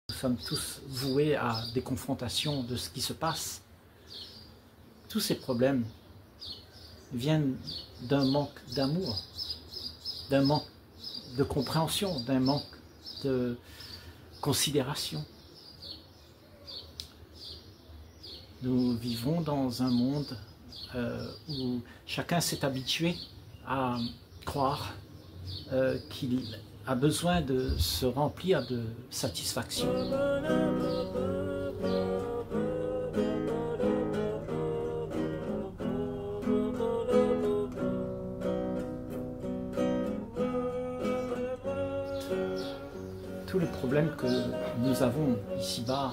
Nous sommes tous voués à des confrontations de ce qui se passe. Tous ces problèmes viennent d'un manque d'amour, d'un manque de compréhension, d'un manque de considération. Nous vivons dans un monde où chacun s'est habitué à croire qu'il a besoin de se remplir de satisfaction. Tous les problèmes que nous avons ici-bas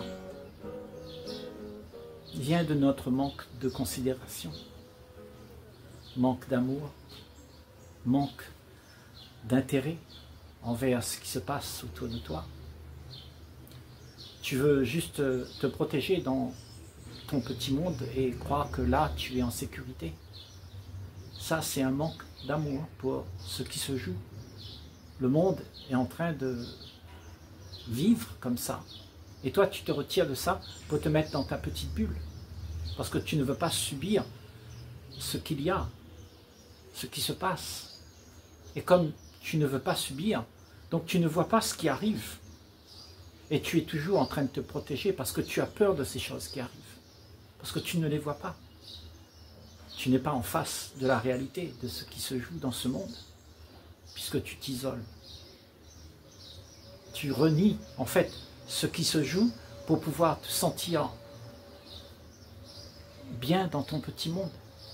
viennent de notre manque de considération, manque d'amour, manque d'intérêt envers ce qui se passe autour de toi. Tu veux juste te protéger dans ton petit monde et croire que là tu es en sécurité. Ça, c'est un manque d'amour pour ce qui se joue. Le monde est en train de vivre comme ça. Et toi, tu te retires de ça pour te mettre dans ta petite bulle. Parce que tu ne veux pas subir ce qu'il y a, ce qui se passe. Et comme tu ne veux pas subir, donc tu ne vois pas ce qui arrive. Et tu es toujours en train de te protéger parce que tu as peur de ces choses qui arrivent. Parce que tu ne les vois pas. Tu n'es pas en face de la réalité, de ce qui se joue dans ce monde, puisque tu t'isoles. Tu renies en fait ce qui se joue pour pouvoir te sentir bien dans ton petit monde.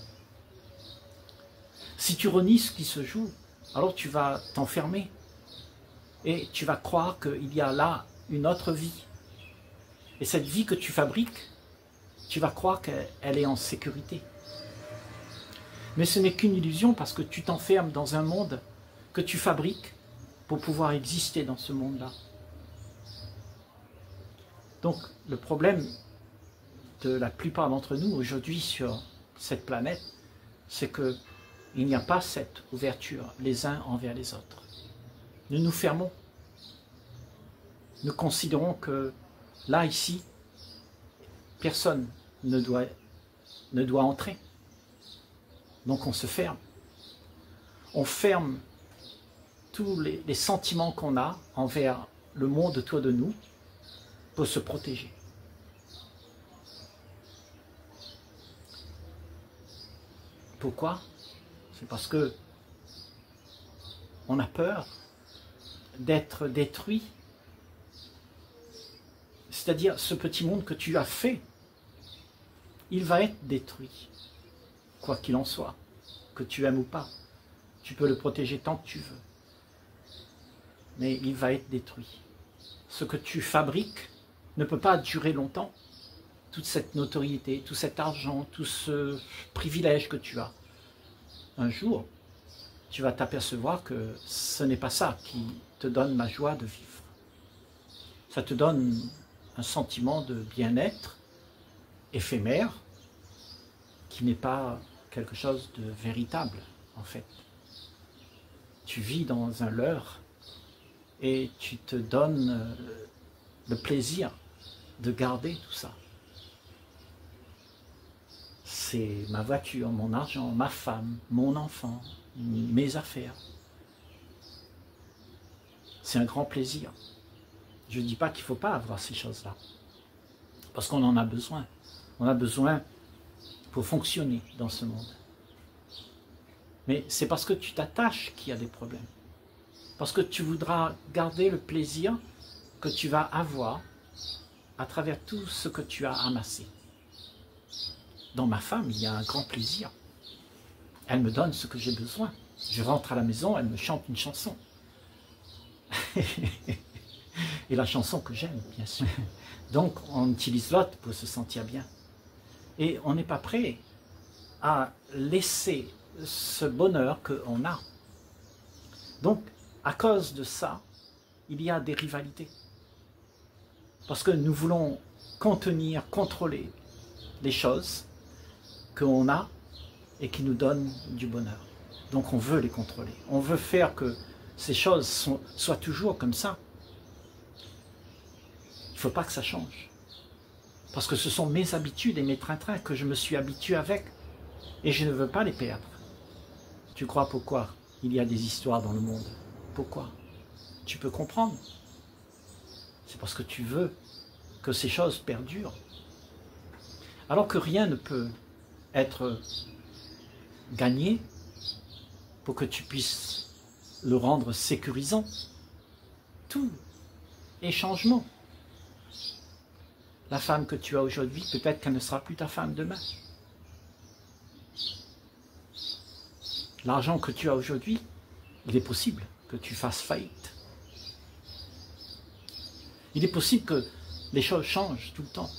Si tu renies ce qui se joue, alors tu vas t'enfermer et tu vas croire qu'il y a là une autre vie. Et cette vie que tu fabriques, tu vas croire qu'elle est en sécurité. Mais ce n'est qu'une illusion parce que tu t'enfermes dans un monde que tu fabriques pour pouvoir exister dans ce monde-là. Donc le problème de la plupart d'entre nous aujourd'hui sur cette planète, c'est qu'il n'y a pas cette ouverture les uns envers les autres. Nous nous fermons. Nous considérons que là, ici, personne ne doit entrer. Donc on se ferme. On ferme tous les sentiments qu'on a envers le monde autour de nous pour se protéger. Pourquoi? C'est parce que on a peur d'être détruit. C'est-à-dire, ce petit monde que tu as fait, il va être détruit. Quoi qu'il en soit, que tu aimes ou pas. Tu peux le protéger tant que tu veux. Mais il va être détruit. Ce que tu fabriques ne peut pas durer longtemps. Toute cette notoriété, tout cet argent, tout ce privilège que tu as. Un jour, tu vas t'apercevoir que ce n'est pas ça qui te donne la joie de vivre. Ça te donne un sentiment de bien-être éphémère qui n'est pas quelque chose de véritable, en fait. Tu vis dans un leurre et tu te donnes le plaisir de garder tout ça. C'est ma voiture, mon argent, ma femme, mon enfant, mes affaires. C'est un grand plaisir. Je ne dis pas qu'il ne faut pas avoir ces choses-là, parce qu'on en a besoin. On a besoin pour fonctionner dans ce monde. Mais c'est parce que tu t'attaches qu'il y a des problèmes. Parce que tu voudras garder le plaisir que tu vas avoir à travers tout ce que tu as amassé. Dans ma femme, il y a un grand plaisir. Elle me donne ce que j'ai besoin. Je rentre à la maison, elle me chante une chanson. Et la chanson que j'aime, bien sûr. Donc, on utilise l'autre pour se sentir bien. Et on n'est pas prêt à laisser ce bonheur qu'on a. Donc, à cause de ça, il y a des rivalités. Parce que nous voulons contenir, contrôler les choses qu'on a et qui nous donnent du bonheur. Donc on veut les contrôler. On veut faire que ces choses soient toujours comme ça. Il faut pas que ça change. Parce que ce sont mes habitudes et mes train-train que je me suis habitué avec. Et je ne veux pas les perdre. Tu crois pourquoi il y a des histoires dans le monde? Pourquoi? Tu peux comprendre. C'est parce que tu veux que ces choses perdurent. Alors que rien ne peut être gagné pour que tu puisses le rendre sécurisant. Tout est changement. La femme que tu as aujourd'hui, peut-être qu'elle ne sera plus ta femme demain. L'argent que tu as aujourd'hui, il est possible que tu fasses faillite. Il est possible que les choses changent tout le temps.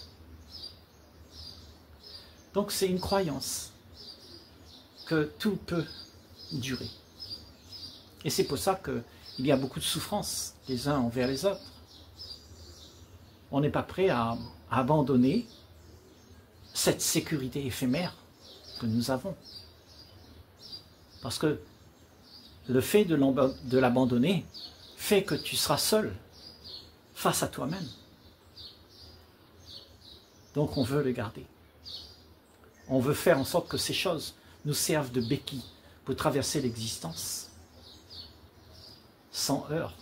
Donc c'est une croyance que tout peut durer. Et c'est pour ça qu'il y a beaucoup de souffrance les uns envers les autres. On n'est pas prêt à abandonner cette sécurité éphémère que nous avons. Parce que le fait de l'abandonner fait que tu seras seul face à toi-même. Donc on veut le garder. On veut faire en sorte que ces choses nous servent de béquille pour traverser l'existence sans heurts.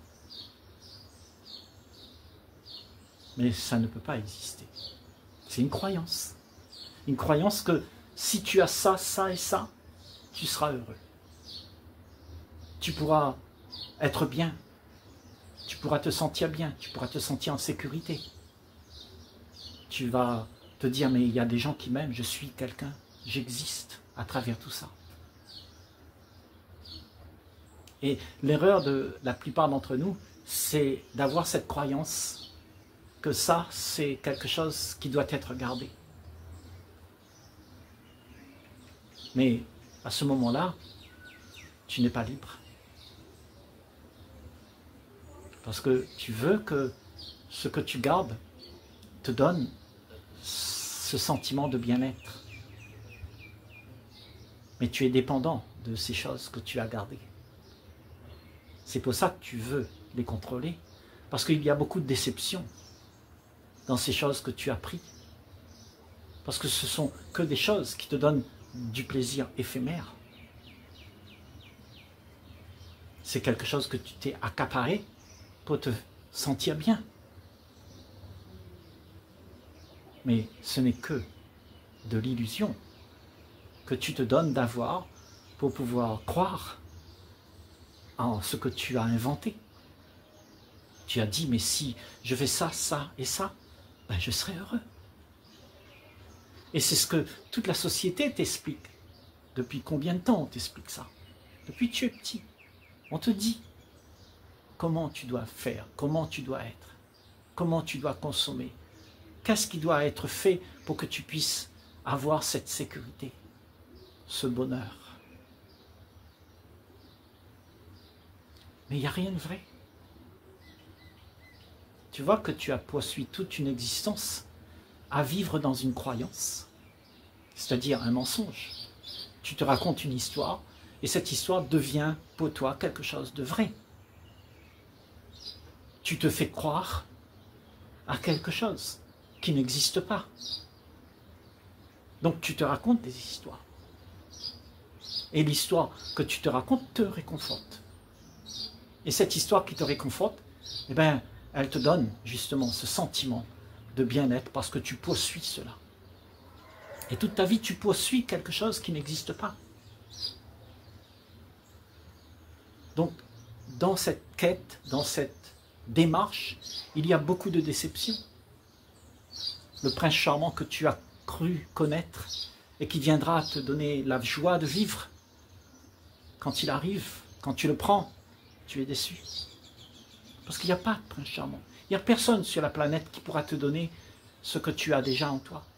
Mais ça ne peut pas exister. C'est une croyance. Une croyance que si tu as ça, ça et ça, tu seras heureux. Tu pourras être bien. Tu pourras te sentir bien. Tu pourras te sentir en sécurité. Tu vas te dire, mais il y a des gens qui m'aiment, je suis quelqu'un, j'existe à travers tout ça. Et l'erreur de la plupart d'entre nous, c'est d'avoir cette croyance que ça, c'est quelque chose qui doit être gardé. Mais à ce moment-là, tu n'es pas libre. Parce que tu veux que ce que tu gardes te donne ce sentiment de bien-être. Mais tu es dépendant de ces choses que tu as gardées. C'est pour ça que tu veux les contrôler. Parce qu'il y a beaucoup de déception dans ces choses que tu as prises. Parce que ce sont que des choses qui te donnent du plaisir éphémère. C'est quelque chose que tu t'es accaparé pour te sentir bien. Mais ce n'est que de l'illusion que tu te donnes d'avoir pour pouvoir croire en ce que tu as inventé. Tu as dit, mais si je fais ça, ça et ça, ben je serai heureux. Et c'est ce que toute la société t'explique. Depuis combien de temps on t'explique ça? Depuis que tu es petit. On te dit comment tu dois faire, comment tu dois être, comment tu dois consommer. Qu'est-ce qui doit être fait pour que tu puisses avoir cette sécurité, ce bonheur? Mais il n'y a rien de vrai. Tu vois que tu as poursuivi toute une existence à vivre dans une croyance, c'est-à-dire un mensonge. Tu te racontes une histoire et cette histoire devient pour toi quelque chose de vrai. Tu te fais croire à quelque chose qui n'existe pas. Donc tu te racontes des histoires. Et l'histoire que tu te racontes te réconforte. Et cette histoire qui te réconforte, eh bien, elle te donne justement ce sentiment de bien-être parce que tu poursuis cela. Et toute ta vie, tu poursuis quelque chose qui n'existe pas. Donc, dans cette quête, dans cette démarche, il y a beaucoup de déceptions. Le prince charmant que tu as cru connaître et qui viendra te donner la joie de vivre, quand il arrive, quand tu le prends, tu es déçu. Parce qu'il n'y a pas de prince charmant. Il n'y a personne sur la planète qui pourra te donner ce que tu as déjà en toi.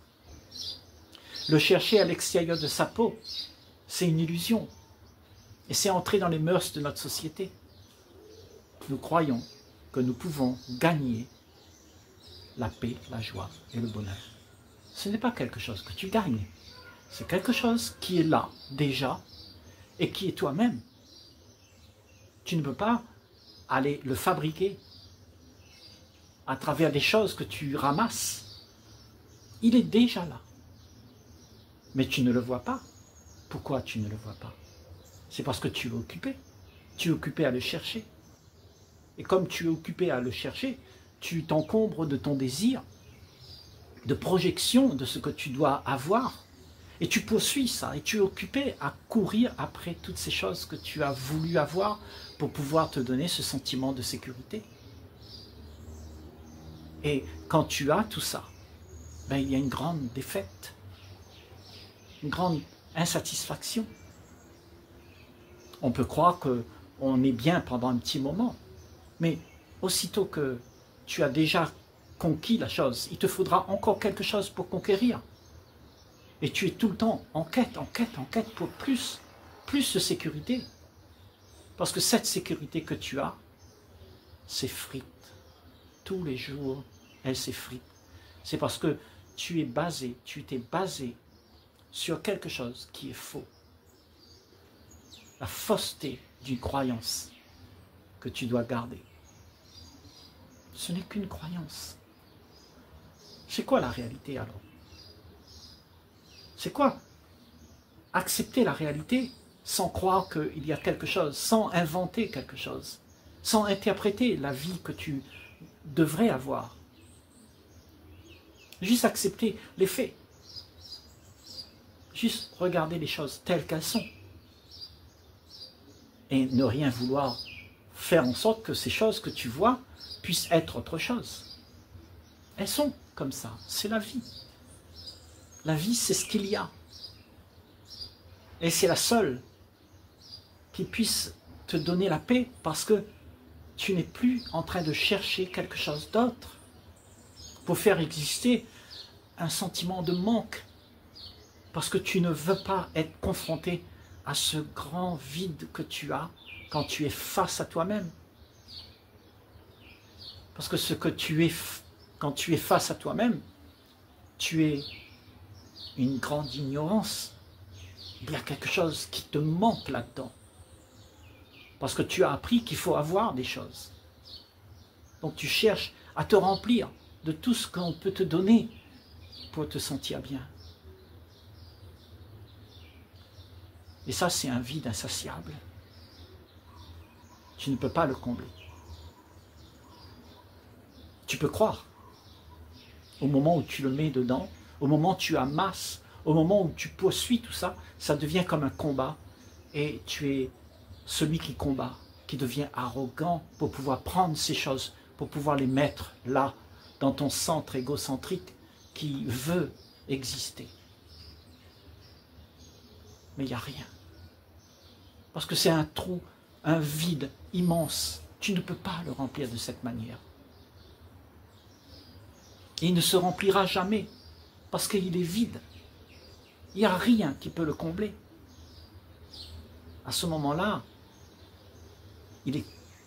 Le chercher à l'extérieur de sa peau, c'est une illusion. Et c'est entrer dans les mœurs de notre société. Nous croyons que nous pouvons gagner la paix, la joie et le bonheur. Ce n'est pas quelque chose que tu gagnes. C'est quelque chose qui est là, déjà, et qui est toi-même. Tu ne peux pas aller le fabriquer. à travers des choses que tu ramasses, il est déjà là. Mais tu ne le vois pas. Pourquoi tu ne le vois pas? C'est parce que tu es occupé. Tu es occupé à le chercher. Et comme tu es occupé à le chercher, tu t'encombres de ton désir, de projection de ce que tu dois avoir. Et tu poursuis ça. Et tu es occupé à courir après toutes ces choses que tu as voulu avoir pour pouvoir te donner ce sentiment de sécurité. Et quand tu as tout ça, ben, il y a une grande défaite, une grande insatisfaction. On peut croire qu'on est bien pendant un petit moment, mais aussitôt que tu as déjà conquis la chose, il te faudra encore quelque chose pour conquérir. Et tu es tout le temps en quête pour plus de sécurité. Parce que cette sécurité que tu as s'effrite. Tous les jours, elle s'effrite. C'est parce que tu t'es basé sur quelque chose qui est faux. La fausseté d'une croyance que tu dois garder. Ce n'est qu'une croyance. C'est quoi la réalité alors? C'est quoi accepter la réalité sans croire qu'il y a quelque chose, sans inventer quelque chose, sans interpréter la vie que tu devrais avoir. Juste accepter les faits. Juste regarder les choses telles qu'elles sont. Et ne rien vouloir faire en sorte que ces choses que tu vois puissent être autre chose. Elles sont comme ça, c'est la vie. La vie, c'est ce qu'il y a. Et c'est la seule qui puisse te donner la paix parce que tu n'es plus en train de chercher quelque chose d'autre pour faire exister un sentiment de manque. Parce que tu ne veux pas être confronté à ce grand vide que tu as quand tu es face à toi-même. Parce que quand tu es face à toi-même, tu es une grande ignorance. Il y a quelque chose qui te manque là-dedans. Parce que tu as appris qu'il faut avoir des choses. Donc tu cherches à te remplir de tout ce qu'on peut te donner pour te sentir bien. Et ça, c'est un vide insatiable. Tu ne peux pas le combler. Tu peux croire. Au moment où tu le mets dedans, au moment où tu amasses, au moment où tu poursuis tout ça, ça devient comme un combat. Et tu es celui qui combat, qui devient arrogant pour pouvoir prendre ces choses, pour pouvoir les mettre là, dans ton centre égocentrique qui veut exister. Mais il n'y a rien. Parce que c'est un trou, un vide immense. Tu ne peux pas le remplir de cette manière. Et il ne se remplira jamais, parce qu'il est vide. Il n'y a rien qui peut le combler. À ce moment-là, il est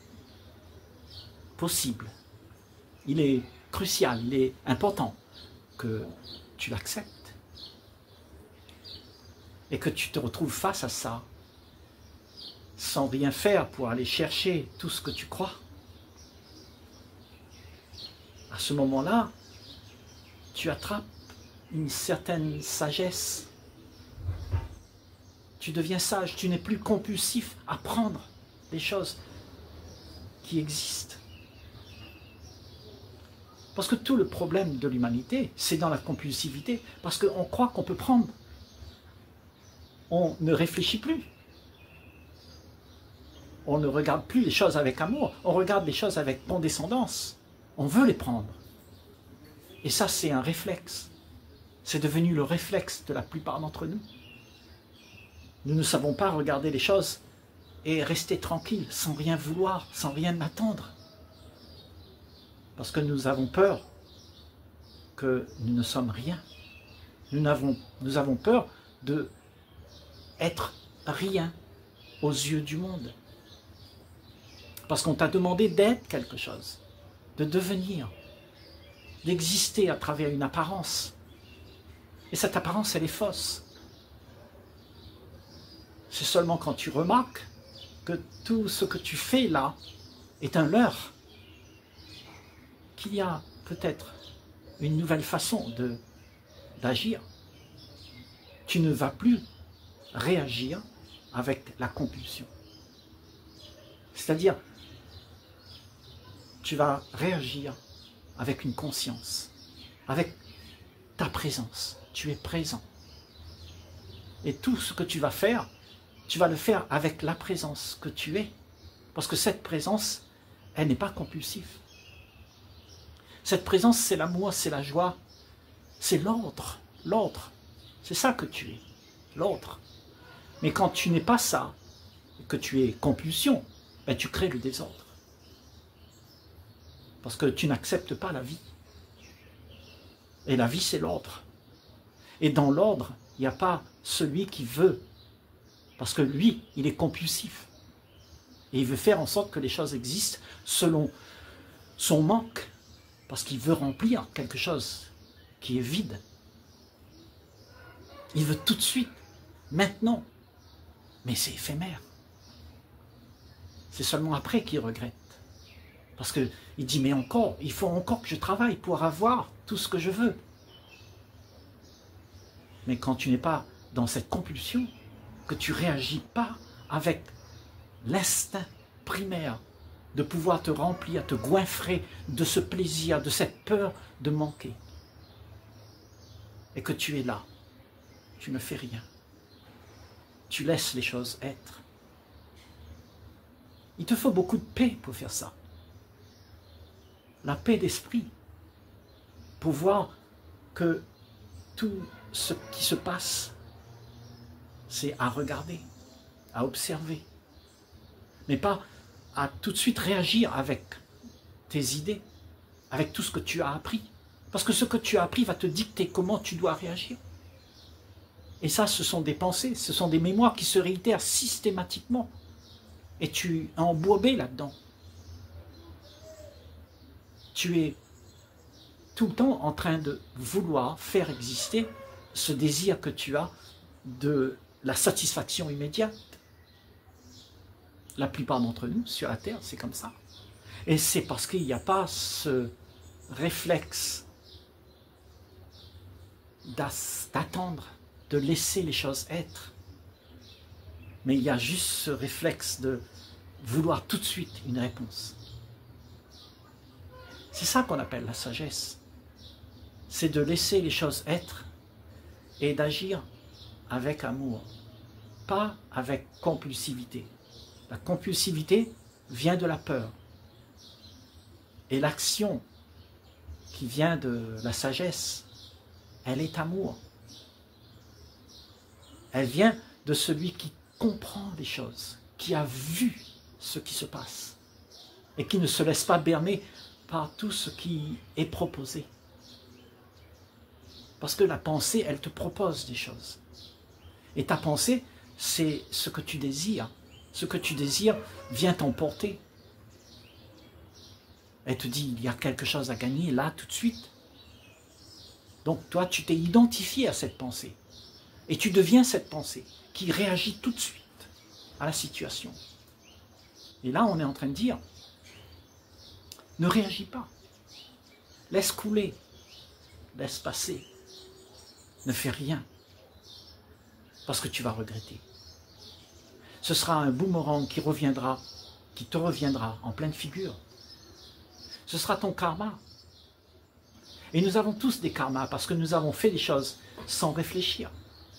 possible, il est crucial, il est important que tu l'acceptes. Et que tu te retrouves face à ça, sans rien faire pour aller chercher tout ce que tu crois. À ce moment-là, tu attrapes une certaine sagesse. Tu deviens sage, tu n'es plus compulsif à prendre des choses qui existent. Parce que tout le problème de l'humanité, c'est dans la compulsivité. Parce qu'on croit qu'on peut prendre. On ne réfléchit plus. On ne regarde plus les choses avec amour. On regarde les choses avec condescendance. On veut les prendre. Et ça, c'est un réflexe. C'est devenu le réflexe de la plupart d'entre nous. Nous ne savons pas regarder les choses et rester tranquilles, sans rien vouloir, sans rien attendre. Parce que nous avons peur que nous ne sommes rien. Nous avons peur d'être rien aux yeux du monde. Parce qu'on t'a demandé d'être quelque chose, de devenir, d'exister à travers une apparence. Et cette apparence, elle est fausse. C'est seulement quand tu remarques que tout ce que tu fais là est un leurre qu'il y a peut-être une nouvelle façon d'agir. Tu ne vas plus réagir avec la compulsion. C'est-à-dire, tu vas réagir avec une conscience, avec ta présence. Tu es présent. Et tout ce que tu vas faire, tu vas le faire avec la présence que tu es. Parce que cette présence, elle n'est pas compulsive. Cette présence, c'est l'amour, c'est la joie, c'est l'ordre. L'ordre, c'est ça que tu es, l'ordre. Mais quand tu n'es pas ça, que tu es compulsion, ben tu crées le désordre. Parce que tu n'acceptes pas la vie. Et la vie, c'est l'ordre. Et dans l'ordre, il n'y a pas celui qui veut. Parce que lui, il est compulsif. Et il veut faire en sorte que les choses existent selon son manque. Parce qu'il veut remplir quelque chose qui est vide. Il veut tout de suite, maintenant. Mais c'est éphémère. C'est seulement après qu'il regrette. Parce qu'il dit, mais encore, il faut encore que je travaille pour avoir tout ce que je veux. Mais quand tu n'es pas dans cette compulsion, que tu ne réagis pas avec l'instinct primaire de pouvoir te remplir, te goinfrer de ce plaisir, de cette peur de manquer, et que tu es là, tu ne fais rien. Tu laisses les choses être. Il te faut beaucoup de paix pour faire ça. La paix d'esprit, pour voir que tout ce qui se passe, c'est à regarder, à observer, mais pas à tout de suite réagir avec tes idées, avec tout ce que tu as appris. Parce que ce que tu as appris va te dicter comment tu dois réagir. Et ça, ce sont des pensées, ce sont des mémoires qui se réitèrent systématiquement. Et tu es embourbé là-dedans. Tu es tout le temps en train de vouloir faire exister ce désir que tu as de la satisfaction immédiate. La plupart d'entre nous, sur la Terre, c'est comme ça. Et c'est parce qu'il n'y a pas ce réflexe d'attendre, de laisser les choses être. Mais il y a juste ce réflexe de vouloir tout de suite une réponse. C'est ça qu'on appelle la sagesse. C'est de laisser les choses être et d'agir avec amour, pas avec compulsivité. La compulsivité vient de la peur. Et l'action qui vient de la sagesse, elle est amour. Elle vient de celui qui comprend les choses, qui a vu ce qui se passe et qui ne se laisse pas berner par tout ce qui est proposé. Parce que la pensée, elle te propose des choses. Et ta pensée, c'est ce que tu désires. Ce que tu désires vient t'emporter. Elle te dit, il y a quelque chose à gagner là, tout de suite. Donc toi, tu t'es identifié à cette pensée. Et tu deviens cette pensée qui réagit tout de suite à la situation. Et là, on est en train de dire, ne réagis pas. Laisse couler. Laisse passer. Ne fais rien. Parce que tu vas regretter. Ce sera un boomerang qui te reviendra en pleine figure. Ce sera ton karma. Et nous avons tous des karmas parce que nous avons fait des choses sans réfléchir.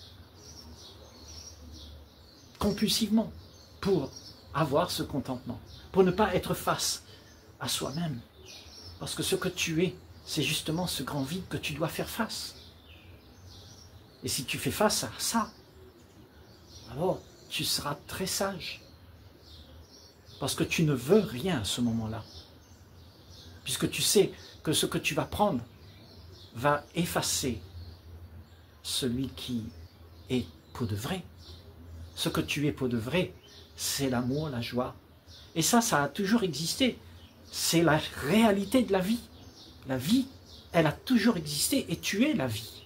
Compulsivement, pour avoir ce contentement, pour ne pas être face à soi-même. Parce que ce que tu es, c'est justement ce grand vide que tu dois faire face. Et si tu fais face à ça, alors tu seras très sage. Parce que tu ne veux rien à ce moment-là. Puisque tu sais que ce que tu vas prendre va effacer celui qui est pour de vrai. Ce que tu es pour de vrai, c'est l'amour, la joie. Et ça a toujours existé. C'est la réalité de la vie. La vie, elle a toujours existé et tu es la vie.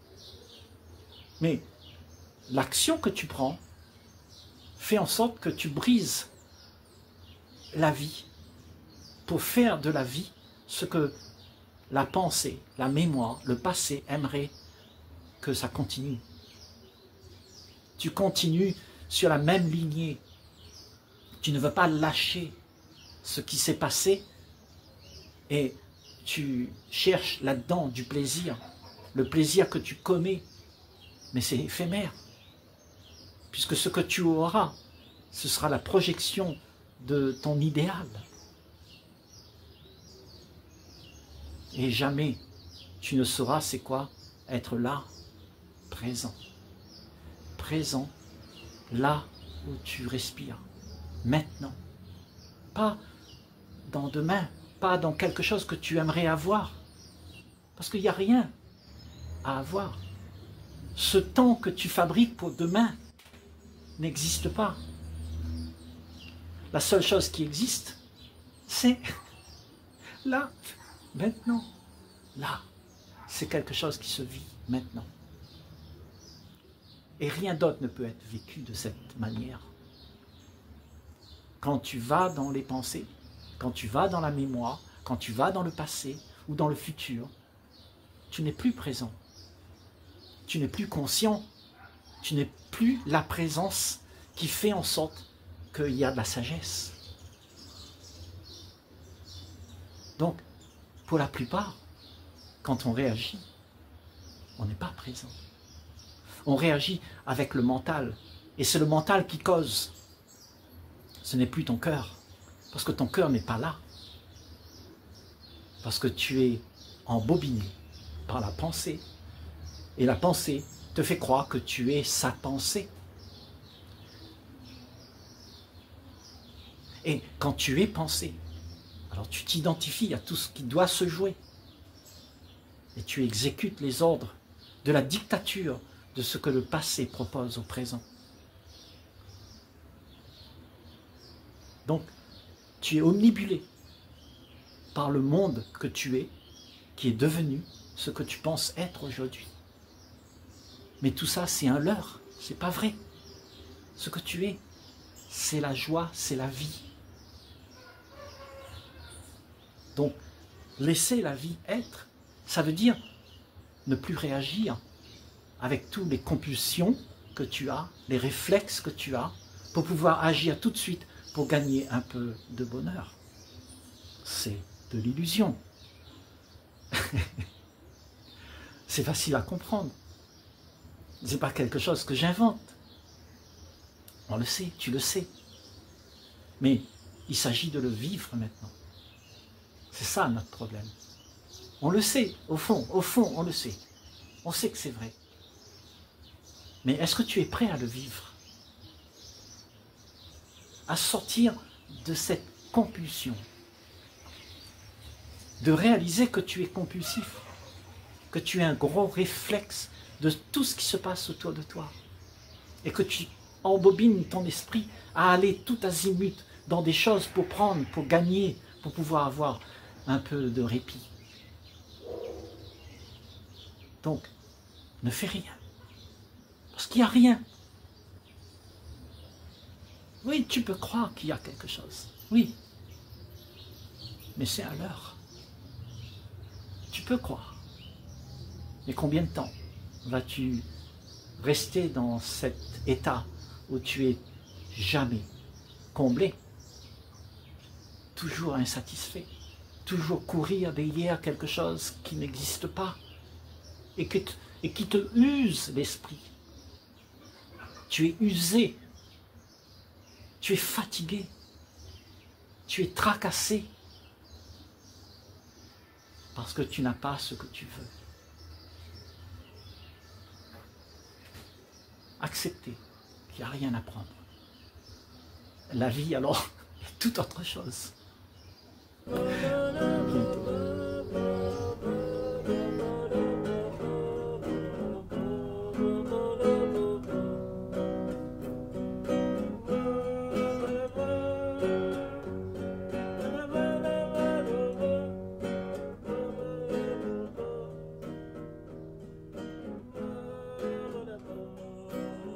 Mais l'action que tu prends fait en sorte que tu brises la vie pour faire de la vie ce que la pensée, la mémoire, le passé aimerait que ça continue. Tu continues sur la même lignée. Tu ne veux pas lâcher ce qui s'est passé et tu cherches là-dedans du plaisir. Le plaisir que tu commets, mais c'est éphémère. Puisque ce que tu auras, ce sera la projection de ton idéal. Et jamais tu ne sauras c'est quoi être là, présent. Présent, là où tu respires, maintenant. Pas dans demain, pas dans quelque chose que tu aimerais avoir. Parce qu'il n'y a rien à avoir. Ce temps que tu fabriques pour demain n'existe pas. La seule chose qui existe, c'est là, maintenant. Là, c'est quelque chose qui se vit maintenant. Et rien d'autre ne peut être vécu de cette manière. Quand tu vas dans les pensées, quand tu vas dans la mémoire, quand tu vas dans le passé ou dans le futur, tu n'es plus présent. Tu n'es plus conscient. Tu n'es plus la présence qui fait en sorte qu'il y a de la sagesse. Donc, pour la plupart, quand on réagit, on n'est pas présent. On réagit avec le mental. Et c'est le mental qui cause. Ce n'est plus ton cœur. Parce que ton cœur n'est pas là. Parce que tu es embobiné par la pensée. Et la pensée te fait croire que tu es sa pensée. Et quand tu es pensée, alors tu t'identifies à tout ce qui doit se jouer. Et tu exécutes les ordres de la dictature de ce que le passé propose au présent. Donc, tu es omnibulé par le monde que tu es, qui est devenu ce que tu penses être aujourd'hui. Mais tout ça, c'est un leurre, c'est pas vrai. Ce que tu es, c'est la joie, c'est la vie. Donc, laisser la vie être, ça veut dire ne plus réagir avec toutes les compulsions que tu as, les réflexes que tu as, pour pouvoir agir tout de suite pour gagner un peu de bonheur. C'est de l'illusion. C'est facile à comprendre. Ce n'est pas quelque chose que j'invente. On le sait, tu le sais. Mais il s'agit de le vivre maintenant. C'est ça notre problème. On le sait, au fond, on le sait. On sait que c'est vrai. Mais est-ce que tu es prêt à le vivre? À sortir de cette compulsion. De réaliser que tu es compulsif. Que tu as un gros réflexe de tout ce qui se passe autour de toi. Et que tu embobines ton esprit à aller tout azimut dans des choses pour prendre, pour gagner, pour pouvoir avoir un peu de répit. Donc, ne fais rien. Parce qu'il n'y a rien. Oui, tu peux croire qu'il y a quelque chose. Oui. Mais c'est un leurre. Tu peux croire. Mais combien de temps vas-tu rester dans cet état où tu es jamais comblé, toujours insatisfait, toujours courir derrière quelque chose qui n'existe pas et qui te use l'esprit. Tu es usé, tu es fatigué, tu es tracassé parce que tu n'as pas ce que tu veux. Accepter qu'il n'y a rien à prendre. La vie, alors, est tout autre chose.